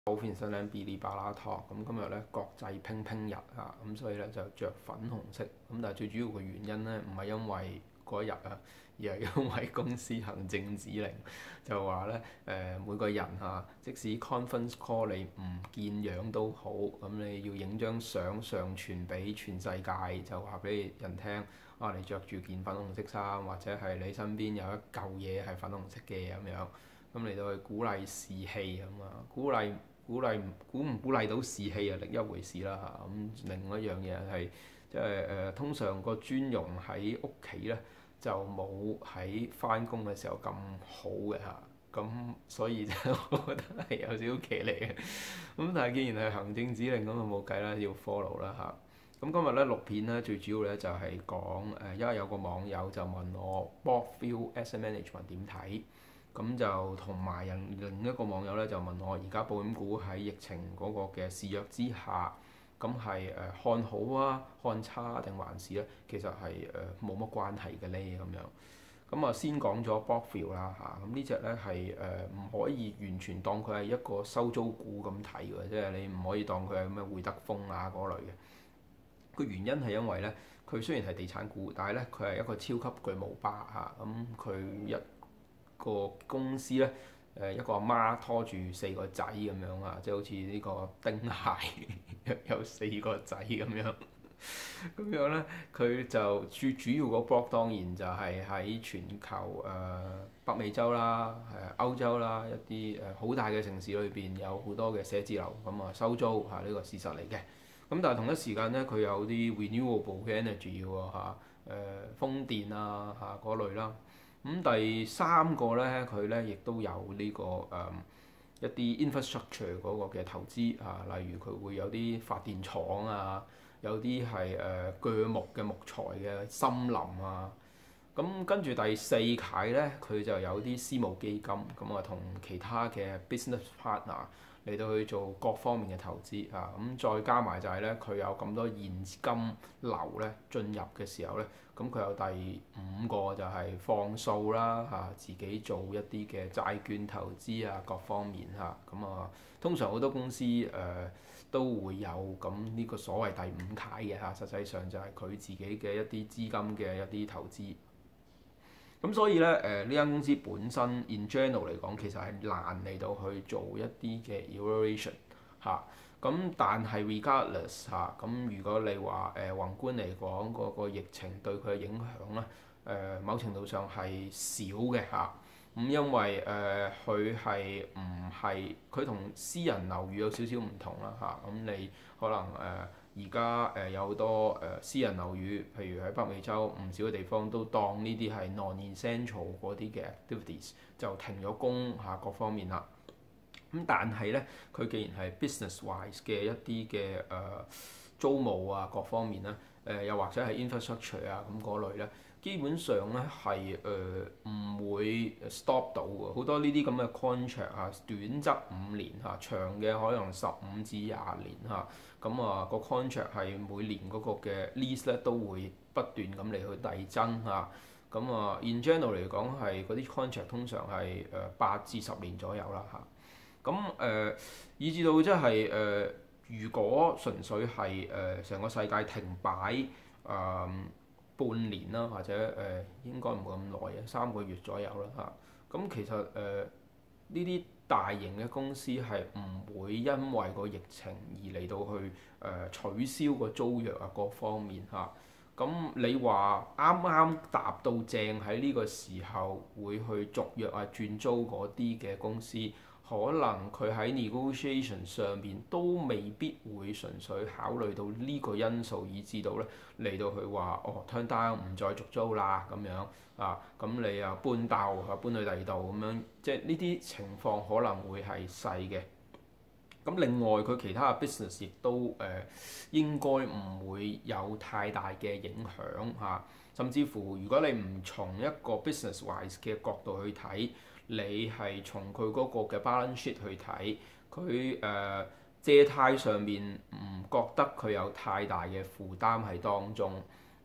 好 Vincent 嗶哩吧啦 talk 咁今日咧國際拼拼日啊，咁所以咧就着粉紅色，咁但係最主要嘅原因咧唔係因為嗰一日啊，而係因為公司行政指令就話咧每個人啊，即使 conference call 你唔見樣都好，咁你要影張相上傳俾全世界，就話俾人聽啊，你着住件粉紅色衫，或者係你身邊有一嚿嘢係粉紅色嘅咁樣，咁嚟到去鼓勵士氣咁啊，鼓唔鼓勵到士氣啊，另一回事啦嚇。咁另一樣嘢係即係通常個尊容喺屋企咧就冇喺翻工嘅時候咁好嘅嚇。咁所以就我覺得係有少少騎呢嘅。咁但係既然係行政指令咁，就冇計啦，要 follow 啦嚇。咁今日咧錄片咧，最主要咧就係講因為有個網友就問我 Broadfield Asset Management 點睇。咁就同埋另一個網友咧就問我，而家保險股喺疫情嗰個嘅肆虐之下，咁係看好啊、看差定還是咧？其實係冇乜關係嘅咧咁樣。咁啊先講咗 Broadfield 啦嚇，咁呢只咧係唔可以完全當佢係一個收租股咁睇嘅，即係你唔可以當佢係咩會德豐啊嗰類嘅。個原因係因為咧，佢雖然係地產股，但係咧佢係一個超級巨無霸嚇，咁佢一個公司咧，一個阿媽拖住四個仔咁樣啊，即係好似呢個丁蟹有四個仔咁樣。咁樣咧，佢就主要個 block 當然就係喺全球北美洲啦、歐洲啦一啲好大嘅城市裏邊有好多嘅寫字樓咁啊收租嚇，呢個事實嚟嘅。咁但係同一時間咧，佢有啲 renewable 嘅 energy 喎嚇，風電啊嚇嗰類啦。第三個咧，佢咧亦都有呢個一啲 infrastructure 嗰個嘅投資啊，例如佢會有啲發電廠啊，有啲係鋸木嘅木材嘅森林啊。咁跟住第四楷咧，佢就有啲私募基金，咁啊同其他嘅 business partner 嚟到去做各方面嘅投資啊。咁再加埋就係咧，佢有咁多現金流咧進入嘅時候咧，咁佢有第五個就係放數啦嚇，自己做一啲嘅債券投資啊，各方面嚇。咁通常好多公司都會有咁呢個所謂第五楷嘅嚇，實際上就係佢自己嘅一啲資金嘅一啲投資。咁所以咧，呢間公司本身 in general 嚟講，其實係難嚟到去做一啲嘅 evaluation 嚇。咁但係 regardless 嚇，咁如果你話宏觀嚟講，個疫情對佢嘅影響咧，某程度上係少嘅嚇。咁因為佢係唔係佢同私人樓宇有少少唔同啦嚇。咁你可能而家有好多私人樓宇，譬如喺北美洲唔少嘅地方都當呢啲係 non-essential 嗰啲嘅 activities 就停咗工嚇各方面啦。咁但係咧，佢既然係 business-wise 嘅一啲嘅租務啊各方面咧，又或者係 infrastructure 啊咁嗰類咧，基本上咧係唔會 stop 到嘅。好多呢啲咁嘅 contract 啊，短則5年嚇，長嘅可能15至20年嚇。咁個 contract 係每年嗰個嘅 lease 咧都會不斷咁嚟去遞增嚇。咁in general 嚟講係嗰啲 contract 通常係8至10年左右啦嚇。以至到即係如果純粹係成個世界停擺半年啦，或者應該唔會咁耐嘅3個月左右啦嚇。咁其實呢啲大型嘅公司係唔會因為個疫情而嚟到去取消個租約啊各方面嚇。咁你話啱啱踏到正喺呢個時候會去續約啊轉租嗰啲嘅公司，可能佢喺 negotiation 上邊都未必會純粹考慮到呢個因素，以至到咧嚟到佢話turn down 唔再續租啦咁樣啊，咁你又搬竇啊搬去第二度咁樣，即係呢啲情況可能會係細嘅。咁另外佢其他嘅 business 亦都應該唔會有太大嘅影響嚇，甚至乎如果你唔從一個 business-wise 嘅角度去睇，你係從佢嗰個嘅 balance sheet 去睇，佢借貸上面唔覺得佢有太大嘅負擔喺當中，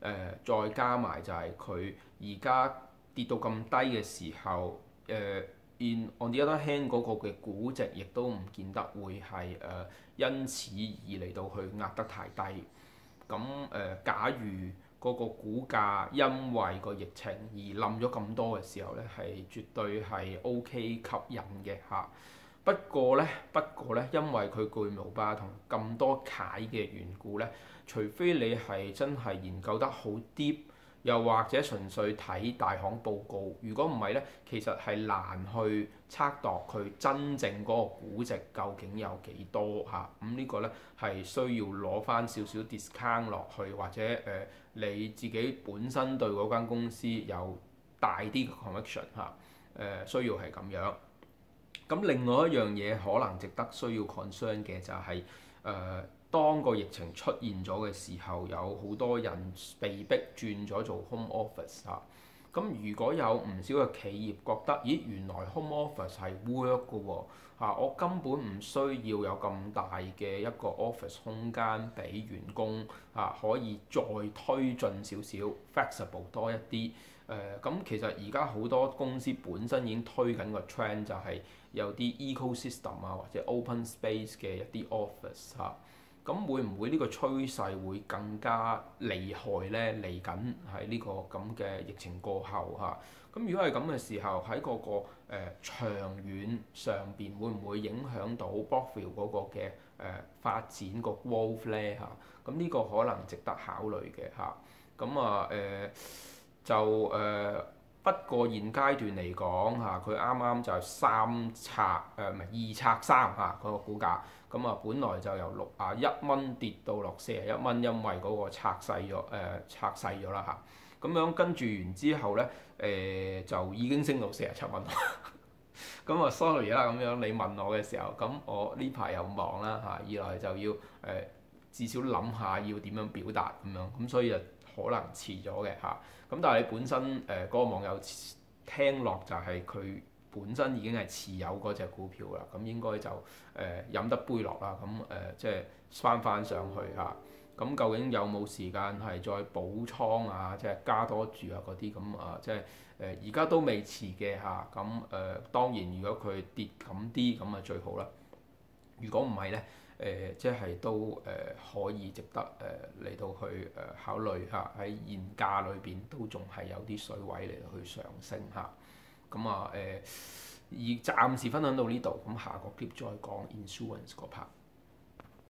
再加埋就係佢而家跌到咁低嘅時候， on the other hand 嗰個嘅估值亦都唔見得會係因此而嚟到去壓得太低。咁假如嗰個股價因為個疫情而冧咗咁多嘅時候咧，係絕對係 OK 吸引嘅嚇。不過咧，因為佢巨無霸同咁多楷嘅緣故咧，除非你係真係研究得好 deep，又或者純粹睇大行報告，如果唔係咧，其實係難去測度佢真正嗰個估值究竟有幾多嚇。呢個咧係需要攞翻少少 discount 落去，或者你自己本身對嗰間公司有大啲嘅 conviction 嚇，需要係咁樣。咁另外一樣嘢可能值得需要 concern 嘅就係當個疫情出現咗嘅時候，有好多人被逼轉咗做 home office 啊。咁如果有唔少嘅企業覺得，咦，原來 home office 係 work 嘅喎，我根本唔需要有咁大嘅一個 office 空間俾員工可以再推進少少 flexible 多一啲。咁其實而家好多公司本身已經推緊個 trend，就係有啲 ecosystem 或者 open space 嘅一啲 office 嚇。咁會唔會呢個趨勢會更加厲害呢？嚟緊喺呢個咁嘅疫情過後嚇。咁如果係咁嘅時候，喺嗰個長遠上邊會唔會影響到 Brookfield 嗰個嘅發展個 growth 呢嚇？咁呢個可能值得考慮嘅嚇。不過現階段嚟講嚇，佢啱啱就2拆3嗰個股價，本來就由61蚊跌到落41蚊，因為嗰個拆細咗啦嚇。咁樣跟住完之後咧，就已經升到47蚊。sorry 啦，咁樣你問我嘅時候，咁我呢排又忙啦嚇，二來就要至少諗下要點樣表達咁樣，咁所以就可能遲咗嘅嚇。咁但係你本身嗰個網友聽落就係佢本身已經係持有嗰隻股票啦，咁應該就飲得杯落啦，即係翻上去嚇。咁究竟有冇時間係再補倉即係加多注嗰啲咁即係而家都未遲嘅嚇。當然如果佢跌咁啲咁最好啦。如果唔係咧，即係都可以值得嚟到去考慮嚇，喺現價裏邊都仲係有啲水位嚟到去上升嚇。而暫時分享到呢度，下個 clip 再講 insurance 嗰 part。